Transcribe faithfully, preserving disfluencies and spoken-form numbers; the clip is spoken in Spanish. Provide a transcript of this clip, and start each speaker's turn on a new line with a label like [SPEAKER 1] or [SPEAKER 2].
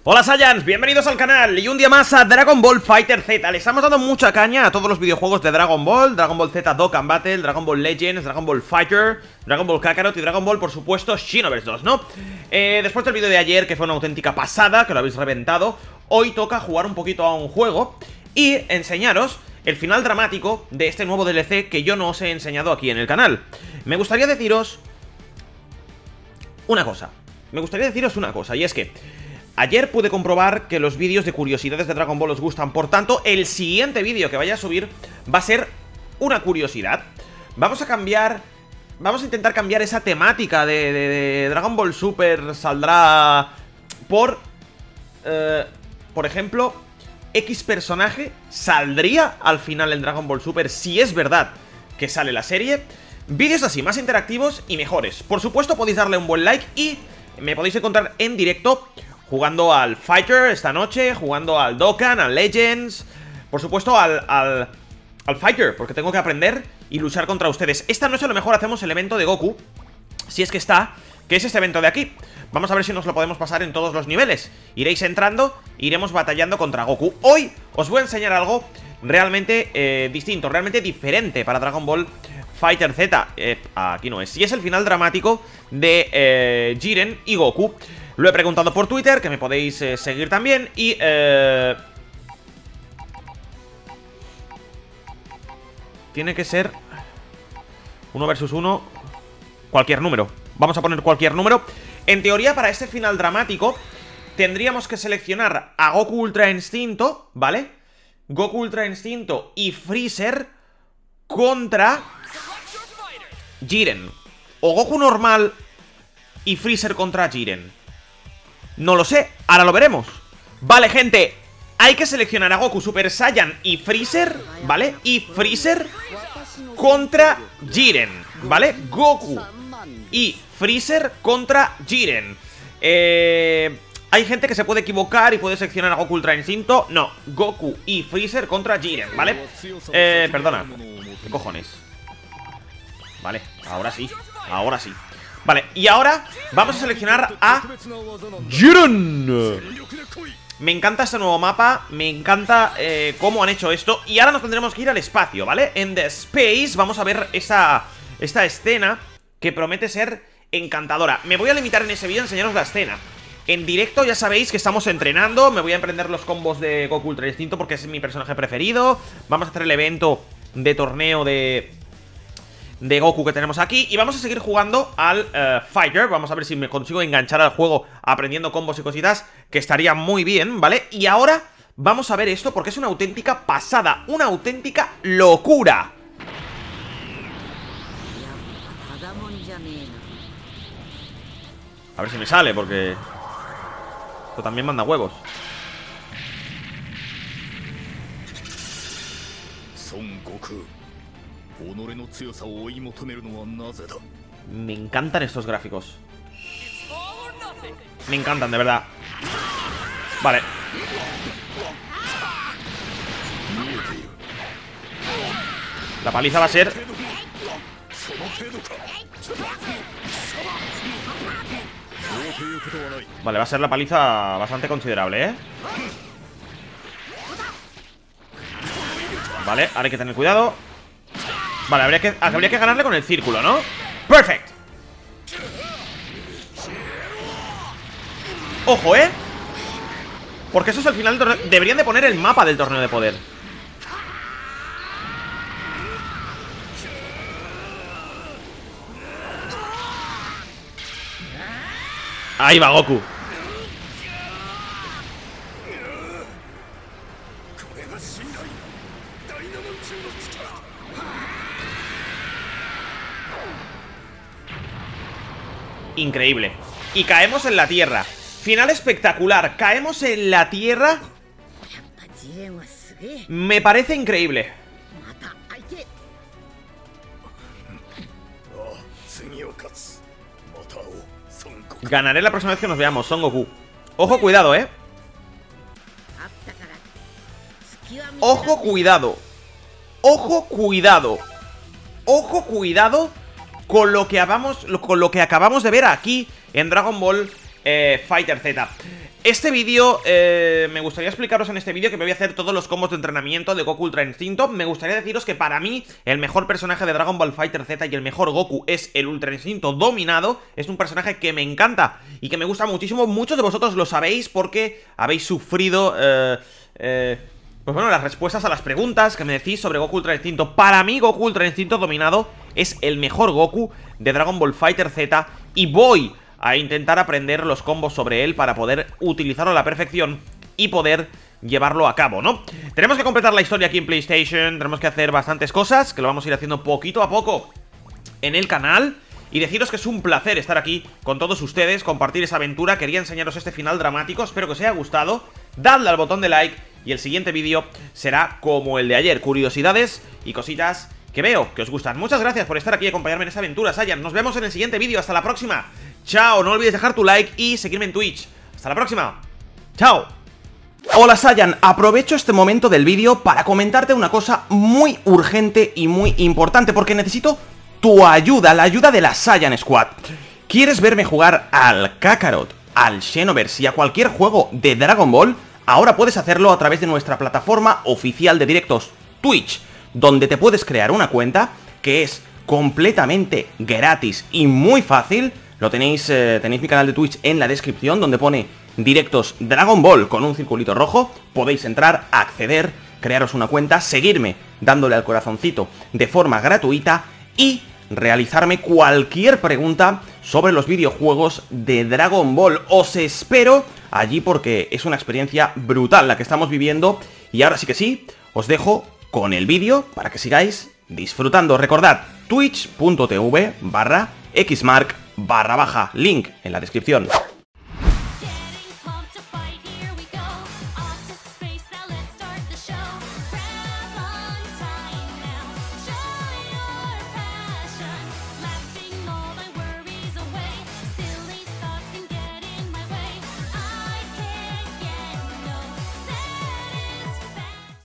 [SPEAKER 1] Hola Saiyans, bienvenidos al canal y un día más a Dragon Ball Fighter Z. Le estamos dando mucha caña a todos los videojuegos de Dragon Ball, Dragon Ball Z Dokkan Battle, Dragon Ball Legends, Dragon Ball Fighter, Dragon Ball Kakarot y Dragon Ball, por supuesto, Xenoverse dos, ¿no? Eh, después del vídeo de ayer, que fue una auténtica pasada, que lo habéis reventado, hoy toca jugar un poquito a un juego y enseñaros el final dramático de este nuevo D L C que yo no os he enseñado aquí en el canal. Me gustaría deciros una cosa, me gustaría deciros una cosa, y es que ayer pude comprobar que los vídeos de curiosidades de Dragon Ball os gustan. Por tanto, el siguiente vídeo que vaya a subir va a ser una curiosidad. Vamos a cambiar... Vamos a intentar cambiar esa temática de, de, de Dragon Ball Super. Saldrá por... Eh, por ejemplo, X personaje saldría al final en Dragon Ball Super, si es verdad que sale la serie. Vídeos así, más interactivos y mejores. Por supuesto, podéis darle un buen like y me podéis encontrar en directo jugando al Fighter esta noche, jugando al Dokkan, al Legends, por supuesto al, al, al Fighter, porque tengo que aprender y luchar contra ustedes. Esta noche a lo mejor hacemos el evento de Goku, si es que está, que es este evento de aquí. Vamos a ver si nos lo podemos pasar en todos los niveles. Iréis entrando, iremos batallando contra Goku. Hoy os voy a enseñar algo realmente eh, distinto, realmente diferente para Dragon Ball Fighter Z. eh, Aquí no es, si es el final dramático de eh, Jiren y Goku. Lo he preguntado por Twitter, que me podéis eh, seguir también. Y eh, tiene que ser uno versus uno, cualquier número. Vamos a poner cualquier número. En teoría, para este final dramático tendríamos que seleccionar a Goku Ultra Instinto, ¿vale? Goku Ultra Instinto y Freezer contra Jiren. O Goku normal y Freezer contra Jiren. No lo sé, ahora lo veremos. Vale, gente, hay que seleccionar a Goku Super Saiyan y Freezer, ¿vale? Y Freezer contra Jiren, ¿vale? Goku y Freezer contra Jiren. eh, Hay gente que se puede equivocar y puede seleccionar a Goku Ultra Instinto. No, Goku y Freezer contra Jiren, ¿vale? Eh, perdona, ¿qué cojones? Vale, ahora sí, ahora sí. Vale, y ahora vamos a seleccionar a Jiren. Me encanta este nuevo mapa, me encanta eh, cómo han hecho esto. Y ahora nos tendremos que ir al espacio, ¿vale? En The Space vamos a ver esta, esta escena que promete ser encantadora. Me voy a limitar en ese vídeo a enseñaros la escena. En directo ya sabéis que estamos entrenando. Me voy a emprender los combos de Goku Ultra Instinto porque es mi personaje preferido. Vamos a hacer el evento de torneo de... de Goku que tenemos aquí. Y vamos a seguir jugando al uh, Fighter. Vamos a ver si me consigo enganchar al juego aprendiendo combos y cositas, que estaría muy bien, ¿vale? Y ahora vamos a ver esto porque es una auténtica pasada, una auténtica locura. A ver si me sale, porque esto también manda huevos. Me encantan estos gráficos. Me encantan, de verdad. Vale. La paliza va a ser... Vale, va a ser la paliza bastante considerable, ¿eh? Vale, ahora hay que tener cuidado. Vale, habría que, habría que ganarle con el círculo, ¿no? ¡Perfect! Ojo, ¿eh? Porque eso es el final del torneo. Deberían de poner el mapa del torneo de poder. Ahí va Goku. Increíble. Y caemos en la tierra. Final espectacular. Caemos en la tierra. Me parece increíble. Ganaré la próxima vez que nos veamos, Son Goku. Ojo, cuidado, eh. Ojo, cuidado. Ojo, cuidado. Ojo, cuidado con lo que acabamos, con lo que acabamos de ver aquí en Dragon Ball eh, Fighter Z. Este vídeo, eh, me gustaría explicaros en este vídeo que me voy a hacer todos los combos de entrenamiento de Goku Ultra Instinto. Me gustaría deciros que para mí el mejor personaje de Dragon Ball FighterZ y el mejor Goku es el Ultra Instinto dominado. Es un personaje que me encanta y que me gusta muchísimo. Muchos de vosotros lo sabéis porque habéis sufrido... Eh, eh, Pues bueno, las respuestas a las preguntas que me decís sobre Goku Ultra Instinto. Para mí, Goku Ultra Instinto dominado es el mejor Goku de Dragon Ball FighterZ y voy a intentar aprender los combos sobre él para poder utilizarlo a la perfección y poder llevarlo a cabo, ¿no? Tenemos que completar la historia aquí en PlayStation, tenemos que hacer bastantes cosas, que lo vamos a ir haciendo poquito a poco en el canal. Y deciros que es un placer estar aquí con todos ustedes, compartir esa aventura. Quería enseñaros este final dramático, espero que os haya gustado. Dadle al botón de like y el siguiente vídeo será como el de ayer, curiosidades y cositas que veo que os gustan. Muchas gracias por estar aquí y acompañarme en esta aventura, Saiyan. Nos vemos en el siguiente vídeo, hasta la próxima. Chao, no olvides dejar tu like y seguirme en Twitch. Hasta la próxima. Chao. Hola Saiyan, aprovecho este momento del vídeo para comentarte una cosa muy urgente y muy importante, porque necesito tu ayuda, la ayuda de la Saiyan Squad. ¿Quieres verme jugar al Kakarot, al Xenoverse y a cualquier juego de Dragon Ball? Ahora puedes hacerlo a través de nuestra plataforma oficial de directos, Twitch, donde te puedes crear una cuenta que es completamente gratis y muy fácil. Lo tenéis, eh, tenéis mi canal de Twitch en la descripción, donde pone directos Dragon Ball con un circulito rojo. Podéis entrar, acceder, crearos una cuenta, seguirme dándole al corazoncito de forma gratuita y realizarme cualquier pregunta sobre los videojuegos de Dragon Ball. Os espero allí porque es una experiencia brutal la que estamos viviendo. Y ahora sí que sí, os dejo con el vídeo para que sigáis disfrutando. Recordad, twitch punto tv barra xmark barra baja, link en la descripción.